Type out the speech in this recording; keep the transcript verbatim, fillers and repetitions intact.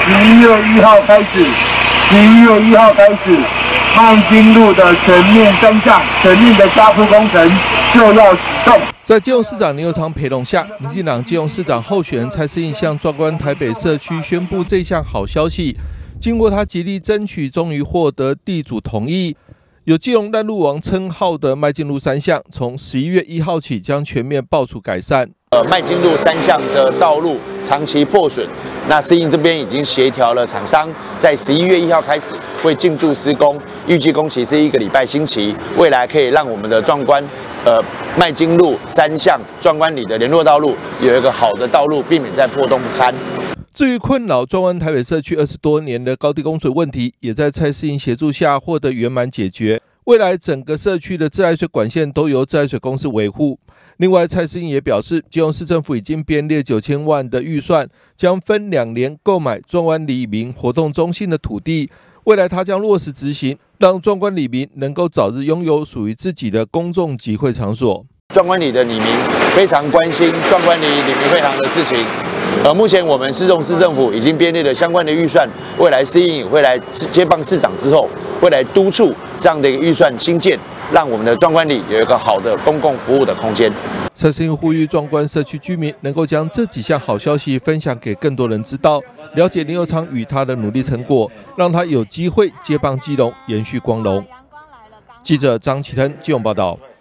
十一月一号开始，十一月一号开始，麦金路的全面三项全面的加铺工程就要启动。 在基隆市长林右昌陪同下，民进党基隆市长候选人蔡适应向壮观台北社区宣布这项好消息。经过他极力争取，终于获得地主同意。有基隆烂路王称号的麦金路三项，从十一月一号起将全面爆除改善。 呃，麦金路三项的道路长期破损，那适应这边已经协调了厂商，在十一月一号开始会进驻施工，预计工期是一个礼拜星期，未来可以让我们的壮观，呃，麦金路三项壮观里的联络道路有一个好的道路，避免再破洞不堪。 至于困扰壮观台北社区二十多年的高地供水问题，也在蔡适应协助下获得圆满解决。未来整个社区的自来水管线都由自来水公司维护。另外，蔡适应也表示，基隆市政府已经编列九千万的预算，将分两年购买壮观里民活动中心的土地。未来他将落实执行，让壮观里民能够早日拥有属于自己的公众集会场所。 壮观里的里民非常关心壮观里里民会堂的事情。呃，目前我们市中市政府已经编列了相关的预算，未来适应会来接棒市长之后，会来督促这样的一个预算新建，让我们的壮观里有一个好的公共服务的空间。 蔡适应呼吁壮观社区居民能够将这几项好消息分享给更多人知道，了解林右昌与他的努力成果，让他有机会接棒基隆，延续光荣。记者张启腾基隆报道。